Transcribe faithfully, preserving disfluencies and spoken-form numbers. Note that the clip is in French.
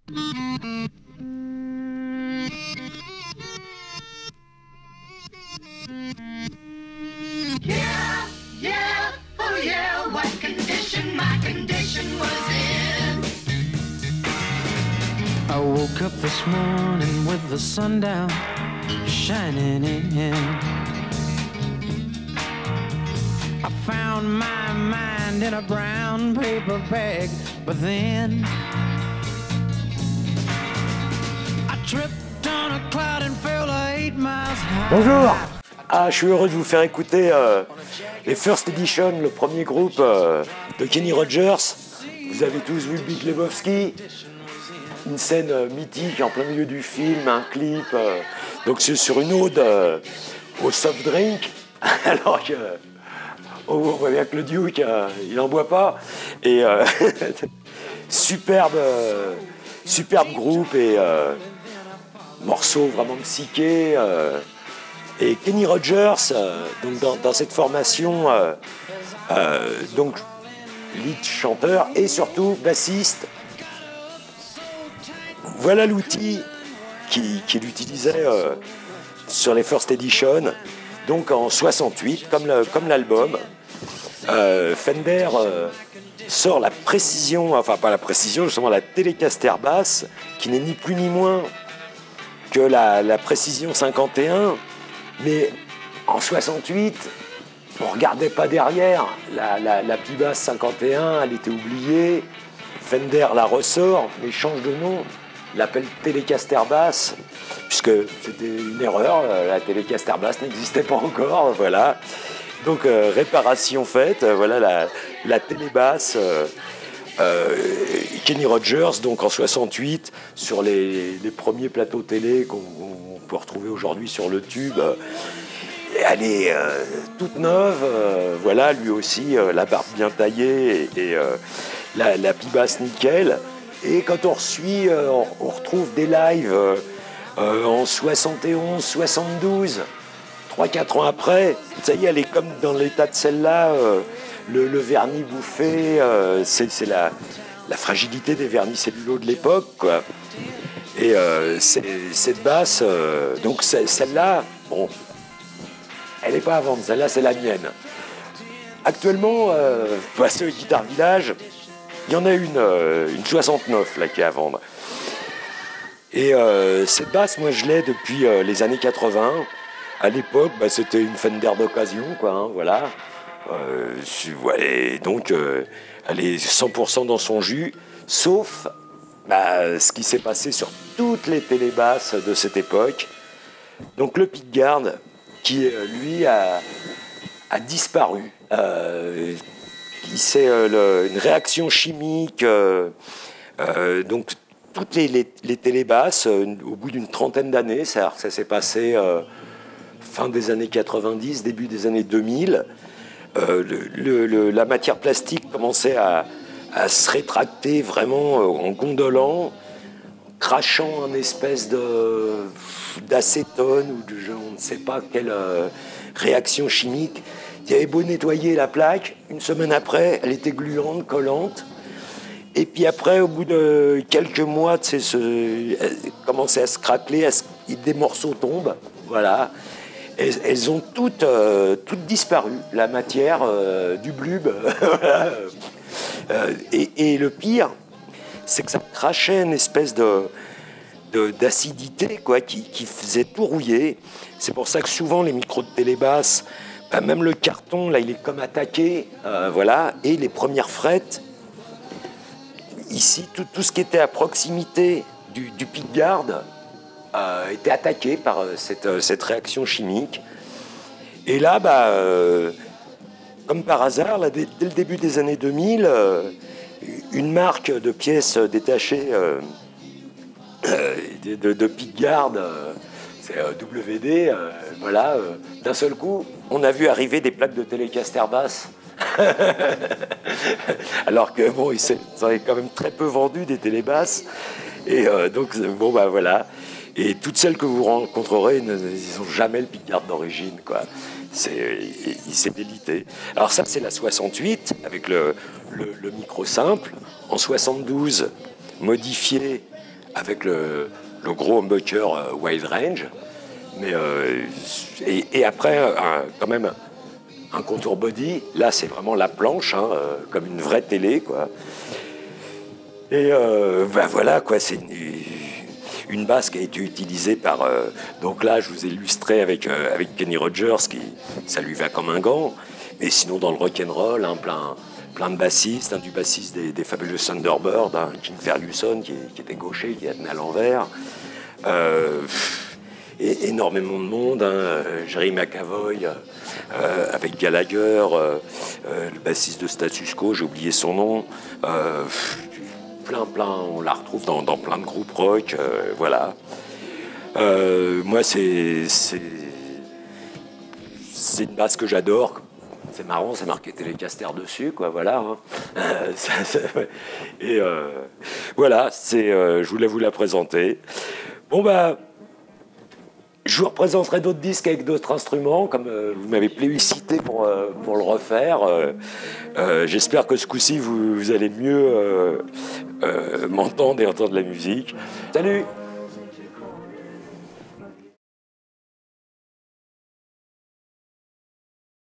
Yeah, yeah, oh yeah, what condition my condition was in. I woke up this morning with the sun down shining in. I found my mind in a brown paper bag, but then I tripped on a cloud and fell eight miles high. Bonjour. Ah, je suis heureux de vous faire écouter euh, les First Edition, le premier groupe euh, de Kenny Rogers. Vous avez tous vu Big Lebowski, une scène euh, mythique en plein milieu du film, un clip. Euh, donc c'est sur une ode euh, au soft drink, alors que oh, on voit bien que le Duke, euh, il n'en boit pas. Et euh, superbe, euh, superbe groupe et euh, morceau vraiment psyché. Euh, Et Kenny Rogers, euh, donc dans, dans cette formation, euh, euh, donc lead chanteur et surtout bassiste. Voilà l'outil qu'il qui utilisait euh, sur les First Edition, donc en soixante-huit, comme, le, comme l'album. Euh, Fender euh, sort la précision, enfin pas la précision, justement la Telecaster basse, qui n'est ni plus ni moins que la, la précision cinquante et un. Mais en soixante-huit, on ne regardait pas derrière. La, la, la P-Bass cinquante et un, elle était oubliée. Fender la ressort, mais change de nom. Il l'appelle Telecaster Bass, puisque c'était une erreur. La Telecaster Bass n'existait pas encore. Voilà. Donc, euh, réparation faite. Voilà la, la Télébass. Euh, euh, Kenny Rogers, donc en soixante-huit, sur les, les premiers plateaux télé qu'on on peut retrouver aujourd'hui sur le tube. Euh, elle est euh, toute neuve, euh, voilà, lui aussi, euh, la barbe bien taillée et, et euh, la, la P-Bass nickel. Et quand on suit, euh, on, on retrouve des lives euh, euh, en soixante et onze, soixante-douze, trois quatre ans après. Ça y est, elle est comme dans l'état de celle-là. Euh, Le, le vernis bouffé, euh, c'est, c'est la, la fragilité des vernis cellulose de l'époque, quoi. Et euh, c'est, cette basse, euh, donc c'est, celle-là, bon, elle n'est pas à vendre, celle-là c'est la mienne. Actuellement, euh, passé au Guitar Village, il y en a une, euh, une soixante-neuf là qui est à vendre. Et euh, cette basse, moi je l'ai depuis euh, les années quatre-vingts. À l'époque, bah, c'était une Fender d'occasion, quoi, hein, voilà. Euh, et donc, euh, elle est cent pour cent dans son jus, sauf bah, ce qui s'est passé sur toutes les télébasses de cette époque. Donc, le pickguard, qui, lui, a, a disparu. Euh, c'est euh, le, une réaction chimique. Euh, euh, donc, toutes les, les, les télébasses, euh, au bout d'une trentaine d'années, ça, ça s'est passé euh, fin des années quatre-vingt-dix, début des années deux mille. Euh, le, le, la matière plastique commençait à, à se rétracter vraiment euh, en gondolant, crachant une espèce de, d'acétone ou de je ne sais pas quelle euh, réaction chimique. Il y avait beau nettoyer la plaque, une semaine après, elle était gluante, collante. Et puis après, au bout de quelques mois, tu sais, ce, elle commençait à se craqueler, à se, des morceaux tombent, voilà. Elles, elles ont toutes, euh, toutes disparu, la matière euh, du blub. euh, et, et le pire, c'est que ça crachait une espèce de, de, d'acidité quoi, qui, qui faisait tout rouiller. C'est pour ça que souvent les micros de télébasse, bah, même le carton, là, il est comme attaqué. Euh, voilà, et les premières frettes, ici, tout, tout ce qui était à proximité du, du pickguard, Euh, était attaqué par euh, cette, euh, cette réaction chimique. Et là, bah, euh, comme par hasard, là, dès, dès le début des années deux mille, euh, une marque de pièces détachées euh, de, de, de pickguard, euh, c'est euh, W D, euh, voilà, euh, d'un seul coup, on a vu arriver des plaques de Telecaster basse. Alors que bon, ils s'en est quand même très peu vendu des télébasses. Et euh, donc, bon, bah voilà. Et toutes celles que vous rencontrerez, ils n'ont jamais le pickguard d'origine, quoi. C'est, il s'est délité. Alors ça, c'est la soixante-huit, avec le, le, le micro simple. En soixante-douze, modifié avec le, le gros humbucker euh, Wild Range. Mais, euh, et, et après, un, quand même, un contour body. Là, c'est vraiment la planche, hein, euh, comme une vraie télé, quoi. Et euh, ben voilà, quoi, c'est une, une basse qui a été utilisée par... Euh, donc là, je vous ai illustré avec, euh, avec Kenny Rogers, qui, ça lui va comme un gant. Mais sinon, dans le rock'n'roll, hein, plein, plein de bassistes, hein, du bassiste des, des Fabulous Thunderbirds, hein, King Ferguson, qui, qui était gaucher, qui tenait à l'envers. Euh, et énormément de monde, hein, Jerry McAvoy, euh, avec Gallagher, euh, euh, le bassiste de Status Quo, j'ai oublié son nom. Euh, plein, plein, on la retrouve dans, dans plein de groupes rock, euh, voilà. Euh, moi, c'est, c'est, c'est une basse que j'adore. C'est marrant, c'est marqué Telecaster dessus, quoi, voilà. Hein. ça, ça, et euh, voilà, c'est, euh, je voulais vous la présenter. Bon, bah, je vous représenterai d'autres disques avec d'autres instruments, comme euh, vous m'avez plébiscité pour, euh, pour le refaire. Euh, euh, j'espère que ce coup-ci, vous, vous allez mieux euh, euh, m'entendre et entendre la musique. Salut!